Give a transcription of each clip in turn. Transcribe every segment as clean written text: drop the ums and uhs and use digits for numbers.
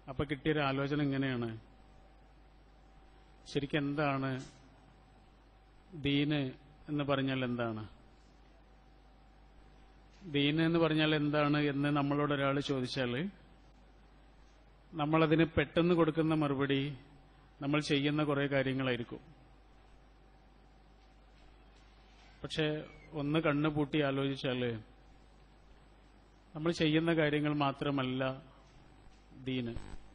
അപ്പൊ കിട്ടിയൊരു ആലോചന ഇങ്ങനെയാണ്, ശരിക്കും എന്താണ് ദീന് എന്ന് പറഞ്ഞാൽ എന്താണ്, ദീന് എന്ന് പറഞ്ഞാൽ എന്താണ് എന്ന് നമ്മളോട് ഒരാൾ ചോദിച്ചാൽ നമ്മളതിന് പെട്ടെന്ന് കൊടുക്കുന്ന മറുപടി നമ്മൾ ചെയ്യുന്ന കുറെ കാര്യങ്ങളായിരിക്കും. പക്ഷെ ഒന്ന് കണ്ണുപൂട്ടി ആലോചിച്ചാൽ നമ്മൾ ചെയ്യുന്ന കാര്യങ്ങൾ മാത്രമല്ല ദീന്.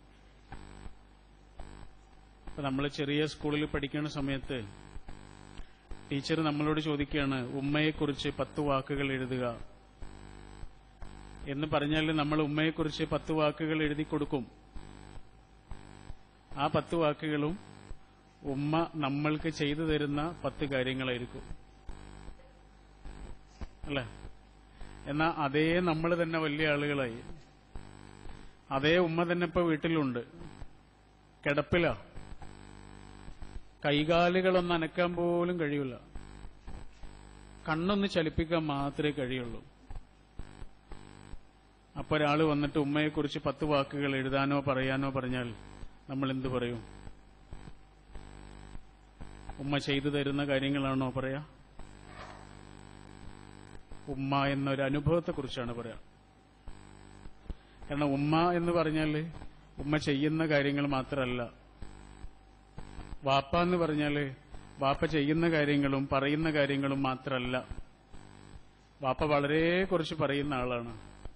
ഇപ്പൊ നമ്മൾ ചെറിയ സ്കൂളിൽ പഠിക്കുന്ന സമയത്ത് ടീച്ചർ നമ്മളോട് ചോദിക്കുകയാണ്, ഉമ്മയെക്കുറിച്ച് 10 വാക്കുകൾ എഴുതുക എന്ന് പറഞ്ഞാൽ നമ്മൾ ഉമ്മയെക്കുറിച്ച് 10 വാക്കുകൾ എഴുതി കൊടുക്കും. ആ 10 വാക്കുകളും ഉമ്മ നമ്മൾക്ക് ചെയ്തു തരുന്ന 10 കാര്യങ്ങളായിരിക്കും, അല്ലേ? എന്നാ അതേ നമ്മൾ തന്നെ വലിയ ആളുകളായി, അതേ ഉമ്മ തന്നെ ഇപ്പൊ വീട്ടിലുണ്ട്, കിടപ്പിലാ, കൈകാലുകളൊന്ന് അനക്കാൻ പോലും കഴിയില്ല, കണ്ണൊന്ന് ചലിപ്പിക്കാൻ മാത്രമേ കഴിയുള്ളൂ. അപ്പൊ ഒരാൾ വന്നിട്ട് ഉമ്മയെക്കുറിച്ച് 10 വാക്കുകൾ എഴുതാനോ പറയാനോ പറഞ്ഞാൽ നമ്മൾ എന്തു പറയും? ഉമ്മ ചെയ്തു തരുന്ന കാര്യങ്ങളാണോ പറയാ? ഉമ്മ എന്നൊരു അനുഭവത്തെക്കുറിച്ചാണ് പറയാ. കാരണം ഉമ്മ എന്ന് പറഞ്ഞാൽ ഉമ്മ ചെയ്യുന്ന കാര്യങ്ങൾ മാത്രമല്ല, വാപ്പ എന്ന് പറഞ്ഞാൽ വാപ്പ ചെയ്യുന്ന കാര്യങ്ങളും പറയുന്ന കാര്യങ്ങളും മാത്രമല്ല, വാപ്പ വളരെ കുറച്ച് പറയുന്ന ആളാണ്.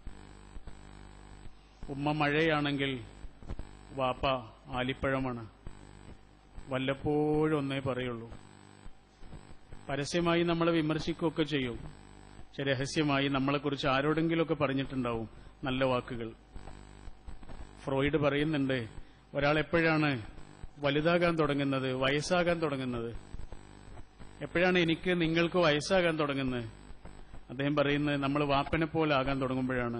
ഉമ്മ മഴയാണെങ്കിൽ വാപ്പ ആലിപ്പഴമാണ്, വല്ലപ്പോഴും ഒന്നേ പറയുള്ളൂ. പരസ്യമായി നമ്മളെ വിമർശിക്കുകയൊക്കെ ചെയ്യും, പക്ഷെ രഹസ്യമായി നമ്മളെക്കുറിച്ച് ആരോടെങ്കിലുമൊക്കെ പറഞ്ഞിട്ടുണ്ടാവും നല്ല വാക്കുകൾ. ഫ്രോയിഡ് പറയുന്നുണ്ട്, ഒരാൾ എപ്പോഴാണ് വലുതാകാൻ തുടങ്ങുന്നത്, വയസ്സാകാൻ തുടങ്ങുന്നത്, എപ്പോഴാണ് എനിക്ക് നിങ്ങൾക്ക് വയസ്സാകാൻ തുടങ്ങുന്നത്? അദ്ദേഹം പറയുന്നത് നമ്മൾ വാപ്പനെ പോലെ ആകാൻ തുടങ്ങുമ്പോഴാണ്.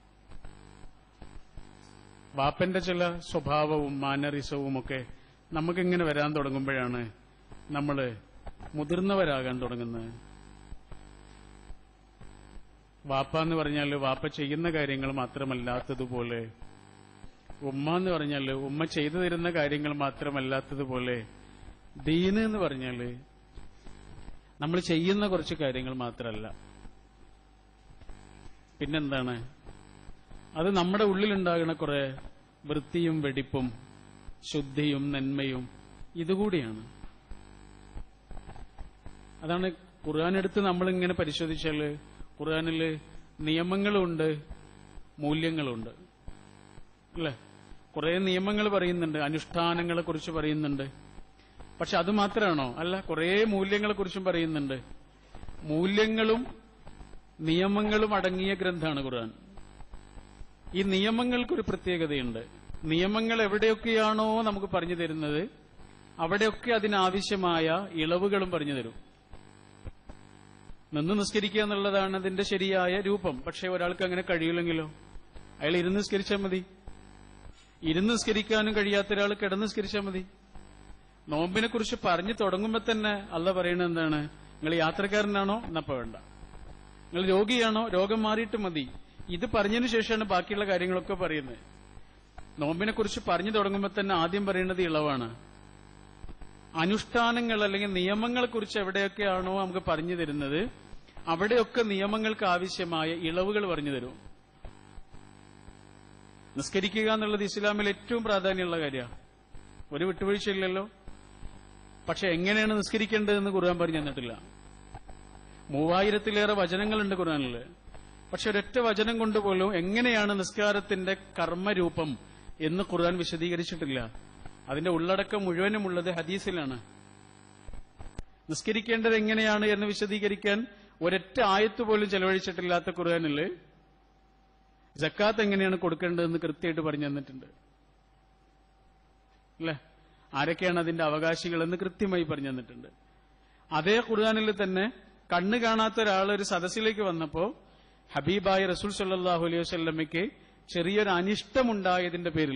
വാപ്പന്റെ ചില സ്വഭാവവും മാനറിസവും ഒക്കെ നമുക്കിങ്ങനെ വരാൻ തുടങ്ങുമ്പോഴാണ് നമ്മൾ മുതിർന്നവരാകാൻ തുടങ്ങുന്നത്. വാപ്പ എന്ന് പറഞ്ഞാൽ വാപ്പ ചെയ്യുന്ന കാര്യങ്ങൾ മാത്രമല്ലാത്തതുപോലെ, ഉമ്മ എന്ന് പറഞ്ഞാൽ ഉമ്മ ചെയ്തു തരുന്ന കാര്യങ്ങൾ മാത്രമല്ലാത്തതുപോലെ, ദീന് എന്ന് പറഞ്ഞാൽ നമ്മൾ ചെയ്യുന്ന കുറച്ച് കാര്യങ്ങൾ മാത്രമല്ല, പിന്നെന്താണ്? അത് നമ്മുടെ ഉള്ളിലുണ്ടാകുന്ന കുറെ വൃത്തിയും വെടിപ്പും ശുദ്ധിയും നന്മയും ഇതുകൂടിയാണ്. അതാണ് ഖുർആനെടുത്ത് നമ്മളിങ്ങനെ പരിശോധിച്ചാൽ ഖുർആനിൽ നിയമങ്ങളുണ്ട്, മൂല്യങ്ങളുണ്ട്, അല്ലേ? കുറെ നിയമങ്ങൾ പറയുന്നുണ്ട്, അനുഷ്ഠാനങ്ങളെ കുറിച്ച് പറയുന്നുണ്ട്. പക്ഷെ അത് മാത്രമാണോ? അല്ല, കുറെ മൂല്യങ്ങളെ കുറിച്ചും പറയുന്നുണ്ട്. മൂല്യങ്ങളും നിയമങ്ങളും അടങ്ങിയ ഗ്രന്ഥമാണ് ഖുർആൻ. ഈ നിയമങ്ങൾക്കൊരു പ്രത്യേകതയുണ്ട്. നിയമങ്ങൾ എവിടെയൊക്കെയാണോ നമുക്ക് പറഞ്ഞു തരുന്നത് അവിടെയൊക്കെ അതിനാവശ്യമായ ഇളവുകളും പറഞ്ഞു തരും. നിന്ന് നിസ്കരിക്കുക എന്നുള്ളതാണ് അതിന്റെ ശരിയായ രൂപം. പക്ഷെ ഒരാൾക്ക് അങ്ങനെ കഴിയില്ലെങ്കിലോ? അയാൾ ഇരുന്ന് നിസ്കരിച്ചാൽ മതി. ഇരുന്ന് നിസ്കരിക്കാനും കഴിയാത്ത ഒരാൾ കിടന്ന് നിസ്കരിച്ചാൽ മതി. നോമ്പിനെ കുറിച്ച് പറഞ്ഞു തുടങ്ങുമ്പോൾ തന്നെ അള്ളാഹ് പറയുന്നത് എന്താണ്? നിങ്ങൾ യാത്രക്കാരനാണോ? എന്നപ്പോ വേണ്ട. നിങ്ങൾ രോഗിയാണോ? രോഗം മാറിയിട്ട് മതി. ഇത് പറഞ്ഞതിന് ശേഷമാണ് ബാക്കിയുള്ള കാര്യങ്ങളൊക്കെ പറയുന്നത്. നോമ്പിനെ കുറിച്ച് പറഞ്ഞു തുടങ്ങുമ്പോൾ തന്നെ ആദ്യം പറയുന്നത് ഇളവാണ്. അനുഷ്ഠാനങ്ങൾ അല്ലെങ്കിൽ നിയമങ്ങളെ കുറിച്ച് എവിടെയൊക്കെയാണോ നമുക്ക് പറഞ്ഞു തരുന്നത് അവിടെയൊക്കെ നിയമങ്ങൾക്ക് ആവശ്യമായ ഇളവുകൾ പറഞ്ഞു തരും. നിസ്കരിക്കുക എന്നുള്ളത് ഇസ്ലാമിൽ ഏറ്റവും പ്രാധാന്യമുള്ള കാര്യമാണ്. ഒരു വിട്ടുവീഴ്ചയില്ലല്ലോ. പക്ഷെ എങ്ങനെയാണ് നിസ്കരിക്കേണ്ടതെന്ന് ഖുർആൻ പറഞ്ഞു തന്നിട്ടില്ല. 3000-ലേറെ വചനങ്ങളുണ്ട് ഖുർആനിൽ. പക്ഷെ ഒരൊറ്റ വചനം കൊണ്ടുപോലും എങ്ങനെയാണ് നിസ്കാരത്തിന്റെ കർമ്മരൂപം എന്ന് ഖുർആൻ വിശദീകരിച്ചിട്ടില്ല. അതിന്റെ ഉള്ളടക്കം മുഴുവനുമുള്ളത് ഹദീസിലാണ്. നിസ്കരിക്കേണ്ടത് എങ്ങനെയാണ് എന്ന് വിശദീകരിക്കാൻ ഒരൊറ്റ ആയത്ത് പോലും ചെലവഴിച്ചിട്ടില്ലാത്ത ഖുർആനിൽ സക്കാത്ത് എങ്ങനെയാണ് കൊടുക്കേണ്ടതെന്ന് കൃത്യമായിട്ട് പറഞ്ഞു തന്നിട്ടുണ്ട്, അല്ലേ? ആരൊക്കെയാണ് അതിന്റെ അവകാശികളെന്ന് കൃത്യമായി പറഞ്ഞു തന്നിട്ടുണ്ട്. അതേ ഖുർആനിൽ തന്നെ കണ്ണ് കാണാത്ത ഒരാൾ ഒരു സദസ്സിലേക്ക് വന്നപ്പോ ഹബീബായ റസൂൽ സല്ലല്ലാഹു അലൈഹി വസല്ലമയ്ക്ക് ചെറിയൊരു അനിഷ്ടമുണ്ടായതിന്റെ പേരിൽ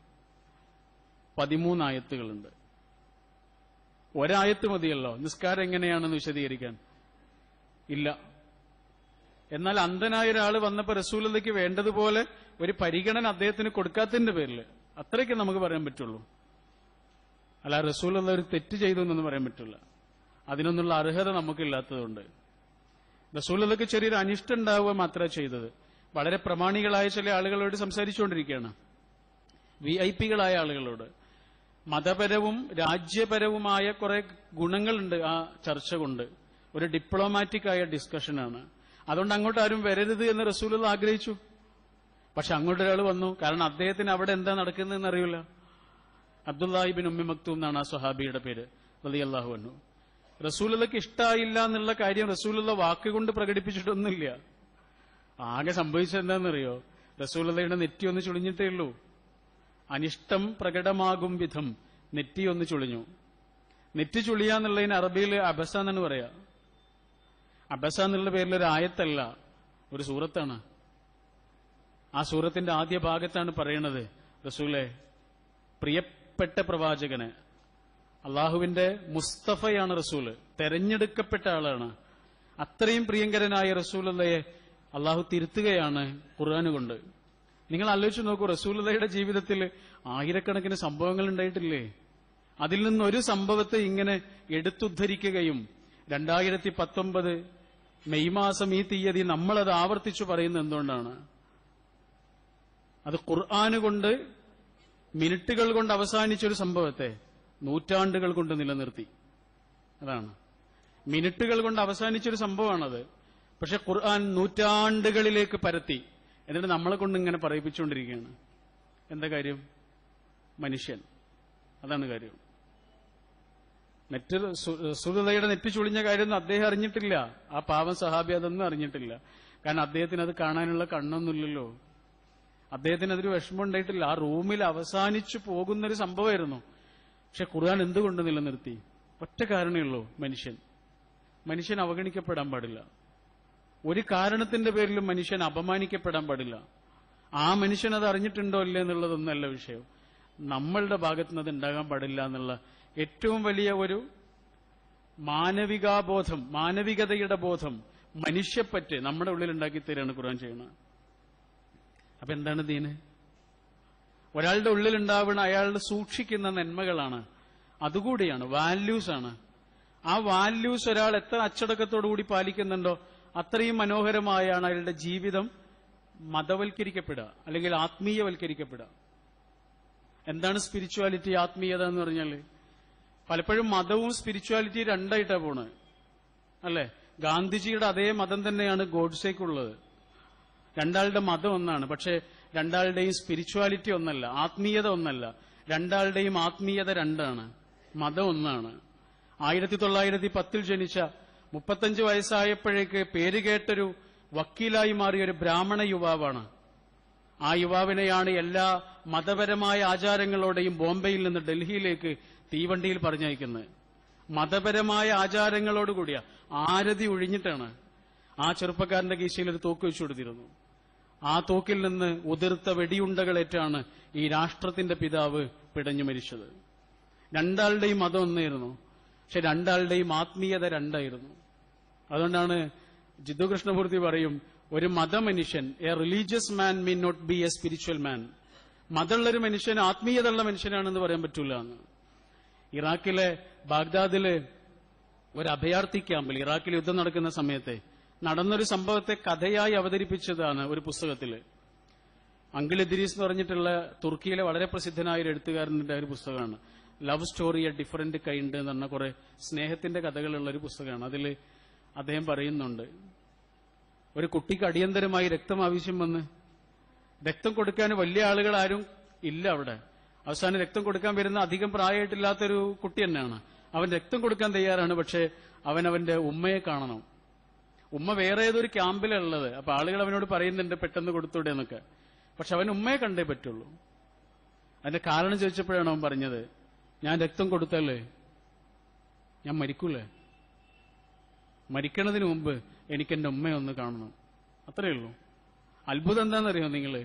13 ആയത്തുകളുണ്ട്. ഒരായത്ത് മതിയല്ലോ നിസ്കാരം എങ്ങനെയാണെന്ന് വിശദീകരിക്കാൻ? ഇല്ല. എന്നാൽ അന്ധനായ ഒരാൾ വന്നപ്പോ റസൂലുള്ളാഹിക്ക് വേണ്ടതുപോലെ ഒരു പരിഗണന അദ്ദേഹത്തിന് കൊടുക്കാത്തതിന്റെ പേരിൽ അത്രയ്ക്ക് നമുക്ക് പറയാൻ പറ്റുള്ളൂ. അല്ല റസൂലുള്ള ഒരു തെറ്റ് ചെയ്തു എന്നൊന്നും പറയാൻ പറ്റില്ല. അതിനൊന്നുള്ള അർഹത നമുക്കില്ലാത്തതുകൊണ്ട്. റസൂലുള്ളാഹിക്ക് ചെറിയൊരു അനിഷ്ടം ഉണ്ടാവുക മാത്രമേ ചെയ്തത്. വളരെ പ്രമാണികളായ ചില ആളുകളോട് സംസാരിച്ചുകൊണ്ടിരിക്കുകയാണ്, VIP-കളായ ആളുകളോട്. മതപരവും രാജ്യപരവുമായ കുറെ ഗുണങ്ങളുണ്ട് ആ ചർച്ച കൊണ്ട്. ഒരു ഡിപ്ലോമാറ്റിക് ആയ ഡിസ്കഷനാണ്. അതുകൊണ്ട് അങ്ങോട്ട് ആരും വരരുത് എന്ന് റസൂലുള്ളാഹി ആഗ്രഹിച്ചു. പക്ഷെ അങ്ങോട്ടൊരാൾ വന്നു. കാരണം അദ്ദേഹത്തിന് അവിടെ എന്താ നടക്കുന്നതെന്ന് അറിയില്ല. അബ്ദുല്ലാഹി ഇബ്നു ഉമ്മി മക്തൂം എന്നാണ് ആ സ്വഹാബിയുടെ പേര്, റളിയല്ലാഹു അൻഹു. റസൂലുള്ളാഹിക്ക് ഇഷ്ടമായില്ല എന്നുള്ള കാര്യം റസൂലുള്ളാഹി വാക്കുകൊണ്ട് പ്രകടിപ്പിച്ചിട്ടൊന്നുമില്ല. ആകെ സംഭവിച്ചത് എന്താണെന്നറിയോ? റസൂലുള്ളാഹിയുടെ നെറ്റി ഒന്ന് ചുളിഞ്ഞിട്ടേ ഉള്ളൂ. അനിഷ്ടം പ്രകടമാകും വിധം നെറ്റി ഒന്ന് ചുളിഞ്ഞു. നെറ്റി ചുളിയാന്നുള്ളതിന് അറബിയിൽ അബസ എന്നാണ് പറയാ. അബസ എന്നുള്ള പേരിലൊരു ആയത്തല്ല, ഒരു സൂറത്താണ്. ആ സൂറത്തിന്റെ ആദ്യ ഭാഗത്താണ് പറയണത്, റസൂലെ, പ്രിയപ്പെട്ട പ്രവാചകന്, അള്ളാഹുവിന്റെ മുസ്തഫയാണ് റസൂല്, തെരഞ്ഞെടുക്കപ്പെട്ട ആളാണ്. അത്രയും പ്രിയങ്കരനായ റസൂലുള്ളാഹിയെ അള്ളാഹു തിരുത്തുകയാണ് ഖുർആൻ കൊണ്ട്. നിങ്ങൾ ആലോചിച്ച് നോക്കൂ, റസൂലുള്ളാഹിയുടെ ജീവിതത്തിൽ ആയിരക്കണക്കിന് സംഭവങ്ങൾ ഉണ്ടായിട്ടില്ലേ? അതിൽ നിന്നൊരു സംഭവത്തെ ഇങ്ങനെ എടുത്തുദ്ധരിക്കുകയും 2019 മെയ് മാസം ഈ തീയതി നമ്മളത് ആവർത്തിച്ചു പറയുന്നത് എന്തുകൊണ്ടാണ്? അത് ഖുർആന് കൊണ്ട് മിനിറ്റുകൾ കൊണ്ട് അവസാനിച്ചൊരു സംഭവത്തെ നൂറ്റാണ്ടുകൾ കൊണ്ട് നിലനിർത്തി. അതാണ്, മിനിറ്റുകൾ കൊണ്ട് അവസാനിച്ചൊരു സംഭവമാണത്. പക്ഷെ ഖുർആൻ നൂറ്റാണ്ടുകളിലേക്ക് പരത്തി. എന്നിട്ട് നമ്മളെ കൊണ്ട് ഇങ്ങനെ പറയിപ്പിച്ചുകൊണ്ടിരിക്കുകയാണ്. എന്താ കാര്യം? മനുഷ്യൻ. അതാണ് കാര്യം. റസൂലുള്ളാഹിയുടെ നെറ്റി ചുളിഞ്ഞ കാര്യമൊന്നും അദ്ദേഹം അറിഞ്ഞിട്ടില്ല. ആ പാവം സഹാബി അതൊന്നും അറിഞ്ഞിട്ടില്ല. കാരണം അദ്ദേഹത്തിന് അത് കാണാനുള്ള കണ്ണൊന്നുമില്ലല്ലോ. അദ്ദേഹത്തിന് അതൊരു വിഷമം ഉണ്ടായിട്ടില്ല. ആ റൂമിൽ അവസാനിച്ചു പോകുന്നൊരു സംഭവമായിരുന്നു. പക്ഷെ ഖുർആൻ എന്തുകൊണ്ട് നിലനിർത്തി? ഒറ്റ കാരണമേ ഉള്ളൂ, മനുഷ്യൻ അവഗണിക്കപ്പെടാൻ പാടില്ല. ഒരു കാരണത്തിന്റെ പേരിലും മനുഷ്യൻ അപമാനിക്കപ്പെടാൻ പാടില്ല. ആ മനുഷ്യൻ അത് അറിഞ്ഞിട്ടുണ്ടോ ഇല്ലേ എന്നുള്ളതൊന്നല്ല വിഷയം. നമ്മളുടെ ഭാഗത്തുനിന്ന് അത് ഉണ്ടാകാൻ പാടില്ല എന്നുള്ള ഏറ്റവും വലിയ ഒരു മാനവികാബോധം, മാനവികതയുടെ ബോധം, മനുഷ്യപ്പറ്റ് നമ്മുടെ ഉള്ളിൽ ഉണ്ടാക്കി തരാണ് ഖുർആൻ ചെയ്യുന്നത്. അപ്പൊ എന്താണ് ദീന്? ഒരാളുടെ ഉള്ളിലുണ്ടാവുന്ന അയാളുടെ സൂക്ഷിക്കുന്ന നന്മകളാണ്, അതുകൂടിയാണ്, വാല്യൂസ് ആണ്. ആ വാല്യൂസ് ഒരാൾ എത്ര അച്ചടക്കത്തോടുകൂടി പാലിക്കുന്നുണ്ടോ അത്രയും മനോഹരമായാണ് അയാളുടെ ജീവിതം മതവൽക്കരിക്കപ്പെടുക, അല്ലെങ്കിൽ ആത്മീയവൽക്കരിക്കപ്പെടുക. എന്താണ് സ്പിരിച്വാലിറ്റി, ആത്മീയത എന്ന് പറഞ്ഞാൽ? പലപ്പോഴും മതവും സ്പിരിച്വാലിറ്റി രണ്ടായിട്ടാണ് പോണത്, അല്ലെ? ഗാന്ധിജിയുടെ അതേ മതം തന്നെയാണ് ഗോഡ്സേക്കുള്ളത്. രണ്ടാളുടെ മതം ഒന്നാണ്, പക്ഷെ രണ്ടാളുടെയും സ്പിരിച്വാലിറ്റി ഒന്നല്ല, ആത്മീയത ഒന്നല്ല. രണ്ടാളുടെയും ആത്മീയത രണ്ടാണ്, മതം ഒന്നാണ്. 1910 ജനിച്ച 35 വയസ്സായപ്പോഴേക്ക് പേരുകേട്ടൊരു വക്കീലായി മാറിയ ഒരു ബ്രാഹ്മണ യുവാവാണ്. ആ യുവാവിനെയാണ് എല്ലാ മതപരമായ ആചാരങ്ങളോടെയും ബോംബെയിൽ നിന്ന് ഡൽഹിയിലേക്ക് തീവണ്ടിയിൽ പറഞ്ഞയക്കുന്നത്. മതപരമായ ആചാരങ്ങളോടുകൂടിയ ആരതി ഒഴിഞ്ഞിട്ടാണ്. ആ ചെറുപ്പക്കാരന്റെ കീശയിൽ ഒരു തോക്ക് വെച്ചു കൊടുത്തിരുന്നു. ആ തോക്കിൽ നിന്ന് ഉതിർത്ത വെടിയുണ്ടകളേറ്റാണ് ഈ രാഷ്ട്രത്തിന്റെ പിതാവ് പിടഞ്ഞു മരിച്ചത്. രണ്ടാളുടെയും മതം ഒന്നായിരുന്നു, പക്ഷെ രണ്ടാളുടെയും ആത്മീയത രണ്ടായിരുന്നു. അതുകൊണ്ടാണ് ജിദ്ദു കൃഷ്ണമൂർത്തി പറയും, ഒരു മതമനുഷ്യൻ, a religious man mean not be a spiritual man. മതമുള്ളൊരു മനുഷ്യൻ ആത്മീയതയുള്ള മനുഷ്യനാണെന്ന് പറയാൻ പറ്റൂല എന്ന്. ഇറാഖിലെ ബാഗ്ദാദിലെ ഒരു അഭയാർത്ഥി ക്യാമ്പിൽ, ഇറാഖിൽ യുദ്ധം നടക്കുന്ന സമയത്തെ നടന്നൊരു സംഭവത്തെ കഥയായി അവതരിപ്പിച്ചതാണ് ഒരു പുസ്തകത്തില്. അങ്കിൾ ഇദ്രീസ് എന്ന് പറഞ്ഞിട്ടുള്ള തുർക്കിയിലെ വളരെ പ്രസിദ്ധനായ ഒരു എഴുത്തുകാരന്റെ ഒരു പുസ്തകമാണ്. Love story a different kind എന്ന് പറഞ്ഞ കുറെ സ്നേഹത്തിന്റെ കഥകളുള്ള ഒരു പുസ്തകമാണ്. അതിൽ അദ്ദേഹം പറയുന്നുണ്ട്, ഒരു കുട്ടിക്ക് അടിയന്തരമായി രക്തം ആവശ്യം വന്ന്, രക്തം കൊടുക്കാൻ വലിയ ആളുകൾ ആരും ഇല്ല അവിടെ. അവസാനം രക്തം കൊടുക്കാൻ വരുന്ന അധികം പ്രായമായിട്ടില്ലാത്തൊരു കുട്ടി തന്നെയാണ്. അവൻ രക്തം കൊടുക്കാൻ തയ്യാറാണ്, പക്ഷെ അവന്റെ ഉമ്മയെ കാണണം. ഉമ്മ വേറെ ഏതൊരു ക്യാമ്പിലുള്ളത്. അപ്പൊ ആളുകൾ അവനോട് പറയുന്നുണ്ട് പെട്ടെന്ന് കൊടുത്തൂടെ എന്നൊക്കെ. പക്ഷെ അവൻ ഉമ്മയെ കണ്ടേ പറ്റുള്ളൂ. അതിന്റെ കാരണം ചോദിച്ചപ്പോഴാണ് അവൻ പറഞ്ഞത്, ഞാൻ രക്തം കൊടുത്തല്ലേ ഞാൻ മരിക്കൂലേ, മരിക്കണതിന് മുമ്പ് എനിക്ക് എന്റെ ഉമ്മയെ ഒന്ന് കാണണം. അത്രയേ ഉള്ളൂ. അത്ഭുതം എന്താണെന്നറിയോ നിങ്ങള്?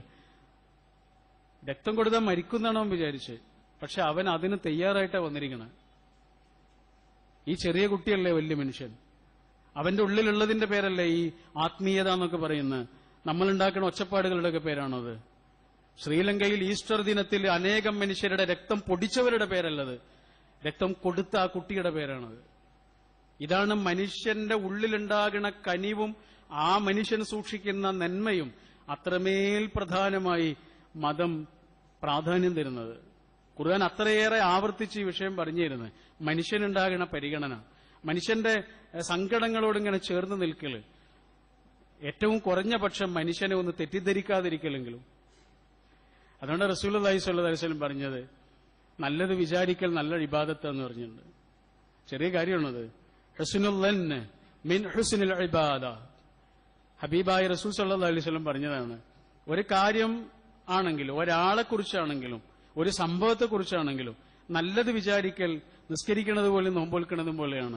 രക്തം കൊടുത്താൽ മരിക്കുന്നാണ് അവൻ വിചാരിച്ച്, പക്ഷെ അവൻ അതിന് തയ്യാറായിട്ടാണ് വന്നിരിക്കണേ. ഈ ചെറിയ കുട്ടിയല്ലേ വലിയ മനുഷ്യൻ? അവന്റെ ഉള്ളിലുള്ളതിന്റെ പേരല്ലേ ഈ ആത്മീയത എന്നൊക്കെ പറയുന്നത്? നമ്മളുണ്ടാക്കുന്ന ഒച്ചപ്പാടുകളുടെയൊക്കെ പേരാണത്. ശ്രീലങ്കയിൽ ഈസ്റ്റർ ദിനത്തിൽ അനേകം മനുഷ്യരുടെ രക്തം പൊടിച്ചവരുടെ പേരല്ലത്, രക്തം കൊടുത്ത ആ കുട്ടിയുടെ പേരാണത്. ഇതാണ് മനുഷ്യന്റെ ഉള്ളിലുണ്ടാകുന്ന കനിവും ആ മനുഷ്യൻ സൂക്ഷിക്കുന്ന നന്മയും അത്രമേൽ പ്രധാനമായി മതം പ്രാധാന്യം തരുന്നത്. ഖുർആൻ അത്രയേറെ ആവർത്തിച്ച് ഈ വിഷയം പറഞ്ഞിരുന്നത് മനുഷ്യനുണ്ടാകുന്ന പരിഗണന, മനുഷ്യന്റെ സങ്കടങ്ങളോട് ഇങ്ങനെ ചേർന്ന് നിൽക്കല്, ഏറ്റവും കുറഞ്ഞ പക്ഷം മനുഷ്യനെ ഒന്ന് തെറ്റിദ്ധരിക്കാതിരിക്കലെങ്കിലും. അതുകൊണ്ട് റസൂലുള്ളാഹി സ്വല്ലല്ലാഹു അലൈഹി വസല്ലം പറഞ്ഞത് നല്ലത് വിചാരിക്കൽ നല്ല ഇബാദത്ത് എന്ന് പറഞ്ഞിട്ടുണ്ട്. ചെറിയ കാര്യമാണത്. ഹുസ്നുൽ ളന്ന് മിൻ ഹുസ്നിൽ ഇബാദ. ഹബീബായ റസൂൽ സ്വല്ലല്ലാഹു അലൈഹി വസല്ലം പറഞ്ഞതാണ്, ഒരു കാര്യം ആണെങ്കിലും ഒരാളെക്കുറിച്ചാണെങ്കിലും ഒരു സംഭവത്തെക്കുറിച്ചാണെങ്കിലും നല്ലത് വിചാരിക്കൽ നിസ്കരിക്കുന്നത് പോലും നോമ്പൊൽക്കുന്നതും പോലെയാണ്.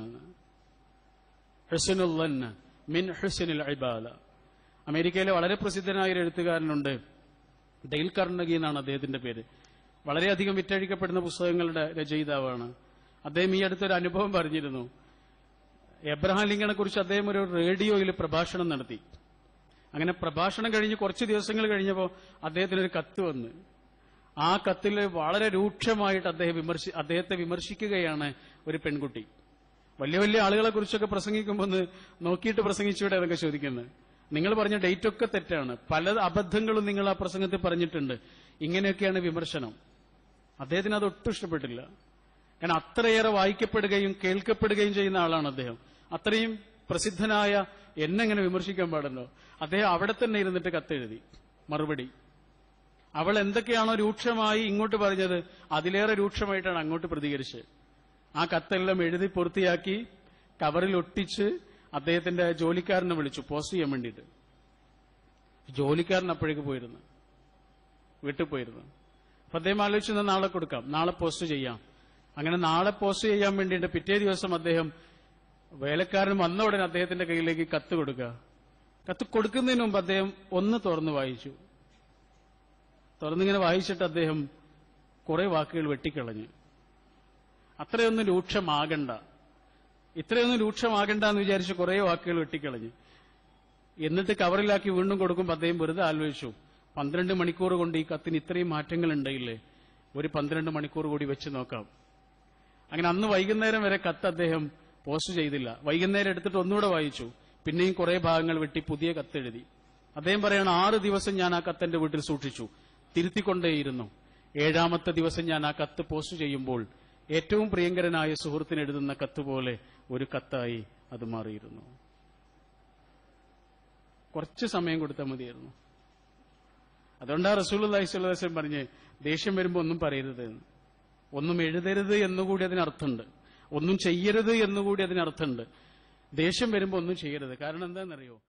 ഹുസ്നുൽ ളന്ന് മിൻ ഹുസ്നിൽ ഇബാദ. അമേരിക്കയിലെ വളരെ പ്രസിദ്ധനായ ഒരു എഴുത്തുകാരനുണ്ട്, ഡെയിൽ കാർണഗി എന്നാണ് അദ്ദേഹത്തിന്റെ പേര്. വളരെയധികം വിറ്റഴിക്കപ്പെടുന്ന പുസ്തകങ്ങളുടെ രചയിതാവാണ്. അദ്ദേഹം ഈ അടുത്തൊരു അനുഭവം പറഞ്ഞിരുന്നു. എബ്രഹാം ലിങ്കണെ കുറിച്ച് അദ്ദേഹം ഒരു റേഡിയോയിൽ പ്രഭാഷണം നടത്തി. അങ്ങനെ പ്രഭാഷണം കഴിഞ്ഞ് കുറച്ച് ദിവസങ്ങൾ കഴിഞ്ഞപ്പോൾ അദ്ദേഹത്തിനൊരു കത്ത് വന്ന്, ആ കത്തിൽ വളരെ രൂക്ഷമായിട്ട് അദ്ദേഹത്തെ വിമർശിക്കുകയാണ് ഒരു പെൺകുട്ടി. വലിയ വലിയ ആളുകളെ കുറിച്ചൊക്കെ പ്രസംഗിക്കുമ്പോൾ ഒന്ന് നോക്കിയിട്ട് പ്രസംഗിച്ചൂടെ എന്നൊക്കെ ചോദിക്കുന്നത്. നിങ്ങൾ പറഞ്ഞ ഡേറ്റൊക്കെ തെറ്റാണ്, പല അബദ്ധങ്ങളും നിങ്ങൾ ആ പ്രസംഗത്തിൽ പറഞ്ഞിട്ടുണ്ട്, ഇങ്ങനെയൊക്കെയാണ് വിമർശനം. അദ്ദേഹത്തിന് അതൊട്ടും ഇഷ്ടപ്പെട്ടില്ല. കാരണം അത്രയേറെ വായിക്കപ്പെടുകയും കേൾക്കപ്പെടുകയും ചെയ്യുന്ന ആളാണ് അദ്ദേഹം. അത്രയും പ്രസിദ്ധനായ എന്നെങ്ങനെ വിമർശിക്കാൻ പാടല്ലോ. അദ്ദേഹം അവിടെ തന്നെ ഇരുന്നിട്ട് കത്തെഴുതി മറുപടി. അവൾ എന്തൊക്കെയാണോ രൂക്ഷമായി ഇങ്ങോട്ട് പറഞ്ഞത് അതിലേറെ രൂക്ഷമായിട്ടാണ് അങ്ങോട്ട് പ്രതികരിച്ചത്. ആ കത്തെല്ലാം എഴുതി പൂർത്തിയാക്കി കവറിൽ ഒട്ടിച്ച് അദ്ദേഹത്തിന്റെ ജോലിക്കാരനെ വിളിച്ചു പോസ്റ്റ് ചെയ്യാൻ വേണ്ടിയിട്ട്. ജോലിക്കാരൻ അപ്പോഴേക്ക് പോയിരുന്നു, വീട്ടിൽ പോയിരുന്നു. അപ്പൊ അദ്ദേഹം ആലോചിച്ചു നാളെ കൊടുക്കാം, നാളെ പോസ്റ്റ് ചെയ്യാം. അങ്ങനെ നാളെ പോസ്റ്റ് ചെയ്യാൻ വേണ്ടിയിട്ട് പിറ്റേ ദിവസം അദ്ദേഹം വേലക്കാരൻ വന്ന ഉടനെ അദ്ദേഹത്തിന്റെ കയ്യിലേക്ക് കത്ത് കൊടുക്കുക. കത്ത് കൊടുക്കുന്നതിന് മുമ്പ് അദ്ദേഹം ഒന്ന് തുറന്ന് വായിച്ചു. തുറന്നിങ്ങനെ വായിച്ചിട്ട് അദ്ദേഹം കുറെ വാക്കുകൾ വെട്ടിക്കളഞ്ഞു. അത്രയൊന്നും രൂക്ഷമാകണ്ട, ഇത്രയൊന്നും രൂക്ഷമാകണ്ട എന്ന് വിചാരിച്ച് കുറെ വാക്കുകൾ വെട്ടിക്കളഞ്ഞു. എന്നിട്ട് കവറിലാക്കി വീണ്ടും കൊടുക്കുമ്പോൾ അദ്ദേഹം വെറുതെ ആലോചിച്ചു, 12 മണിക്കൂർ കൊണ്ട് ഈ കത്തിന് ഇത്രയും മാറ്റങ്ങൾ ഉണ്ടായില്ലേ, ഒരു 12 മണിക്കൂർ കൂടി വെച്ച് നോക്കാം. അങ്ങനെ അന്ന് വൈകുന്നേരം വരെ കത്ത് അദ്ദേഹം പോസ്റ്റ് ചെയ്തില്ല. വൈകുന്നേരം എടുത്തിട്ട് ഒന്നുകൂടെ വായിച്ചു, പിന്നെയും കുറെ ഭാഗങ്ങൾ വെട്ടി പുതിയ കത്തെഴുതി. അദ്ദേഹം പറയാണ്, 6 ദിവസം ഞാൻ ആ കത്തെന്റെ വീട്ടിൽ സൂക്ഷിച്ചു, തിരുത്തിക്കൊണ്ടേയിരുന്നു. 7ാമത്തെ ദിവസം ഞാൻ ആ കത്ത് പോസ്റ്റ് ചെയ്യുമ്പോൾ ഏറ്റവും പ്രിയങ്കരനായ സുഹൃത്തിന് എഴുതുന്ന കത്ത് പോലെ ഒരു കത്തായി അത് മാറിയിരുന്നു. കുറച്ച് സമയം കൊടുത്താൽ മതിയായിരുന്നു. അതുകൊണ്ടാണ് റസൂലുള്ളാഹി സ്വല്ലല്ലാഹു അലൈഹി വസല്ലം പറഞ്ഞ് ദേഷ്യം വരുമ്പോൾ ഒന്നും പറയരുത്, ഒന്നും എഴുതരുത് എന്നുകൂടി അതിനർത്ഥമുണ്ട്, ഒന്നും ചെയ്യരുത് എന്നുകൂടി അതിനർത്ഥമുണ്ട്. ദേഷ്യം വരുമ്പോൾ ഒന്നും ചെയ്യരുത്. കാരണം എന്താണെന്നറിയോ?